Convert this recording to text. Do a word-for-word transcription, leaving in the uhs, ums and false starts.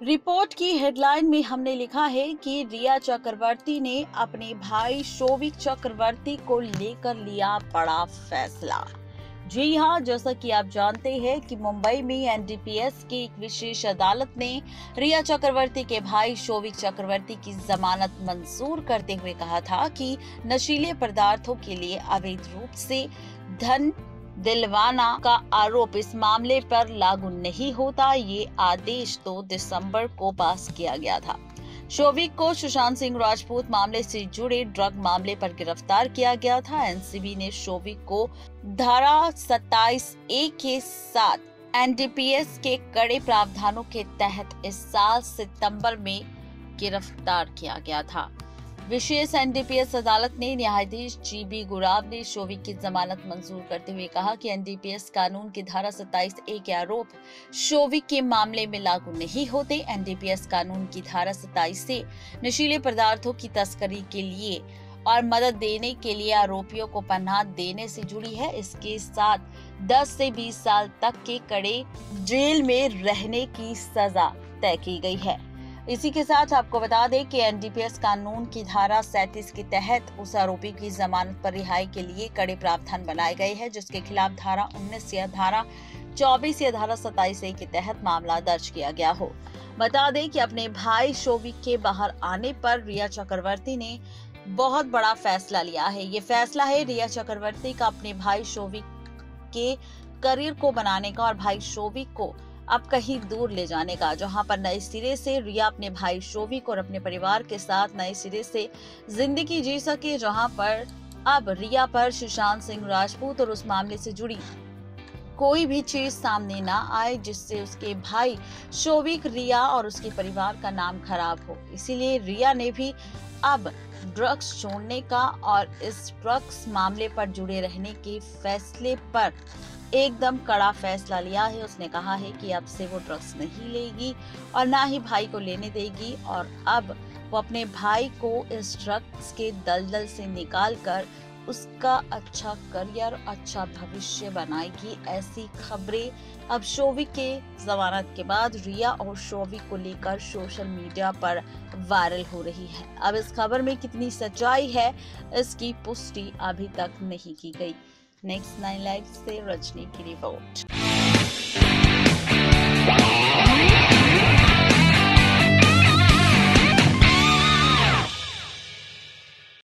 Report की headline में हमने लिखा है कि रिया चक्रवर्ती ने अपने भाई शोविक चक्रवर्ती को लेकर लिया बड़ा फैसला। जी हां, जैसा कि आप जानते हैं कि मुंबई में एन डी पी एस की एक विशेष अदालत ने रिया चक्रवर्ती के भाई शोविक चक्रवर्ती की जमानत मंजूर करते हुए कहा था कि नशीले पदार्थों के लिए अवैध रूप से धन दिलवाना का आरोप इस मामले पर लागू नहीं होता। ये आदेश दो दिसंबर को पास किया गया था। शोविक को सुशांत सिंह राजपूत मामले से जुड़े ड्रग मामले पर गिरफ्तार किया गया था। एन सी बी ने शोविक को धारा सत्ताईस ए के साथ एन डी पी एस के कड़े प्रावधानों के तहत इस साल सितंबर में गिरफ्तार किया गया था। विशेष एन डी पी एस अदालत ने न्यायाधीश जी बी गुराव ने शोविक की जमानत मंजूर करते हुए कहा कि एन डी पी एस कानून की धारा सत्ताईस ए के आरोप शोविक के मामले में लागू नहीं होते। एन डी पी एस कानून की धारा सत्ताईस से नशीले पदार्थों की तस्करी के लिए और मदद देने के लिए आरोपियों को पनाह देने से जुड़ी है। इसके साथ दस से बीस साल तक के कड़े जेल में रहने की सजा तय की गई है। इसी के साथ आपको बता दें कि एन डी पी एस कानून की धारा सैंतीस के तहत उस आरोपी की जमानत पर रिहाई के लिए कड़े प्रावधान बनाए गए हैं, जिसके खिलाफ धारा उन्नीस या धारा चौबीस या धारा सत्ताईस ए के तहत मामला दर्ज किया गया हो। बता दें कि अपने भाई शोविक के बाहर आने पर रिया चक्रवर्ती ने बहुत बड़ा फैसला लिया है। ये फैसला है रिया चक्रवर्ती का अपने भाई शोविक के करियर को बनाने का और भाई शोविक को अब कहीं दूर ले जाने का, जहां पर नए सिरे से रिया अपने भाई शोविक और अपने परिवार के साथ नए सिरे से जिंदगी जी सके, जहां पर अब रिया पर सुशांत सिंह राजपूत और उस मामले से जुड़ी कोई भी चीज सामने ना आए जिससे उसके भाई शोविक, रिया और उसके परिवार का नाम खराब हो। इसीलिए रिया ने भी अब ड्रग्स छोड़ने का और इस ड्रग्स मामले पर जुड़े रहने के फैसले पर एकदम कड़ा फैसला लिया है। उसने कहा है कि अब से वो ड्रग्स नहीं लेगी और ना ही भाई को लेने देगी और अब वो अपने भाई को इस ड्रग्स के दलदल से निकालकर उसका अच्छा करियर, अच्छा भविष्य बनाएगी। ऐसी खबरें अब शोविक के जमानत के बाद रिया और शोविक को लेकर सोशल मीडिया पर वायरल हो रही है। अब इस खबर में कितनी सच्चाई है, इसकी पुष्टि अभी तक नहीं की गई। नेक्स्ट नाइन लाइव से रजनी की रिपोर्ट।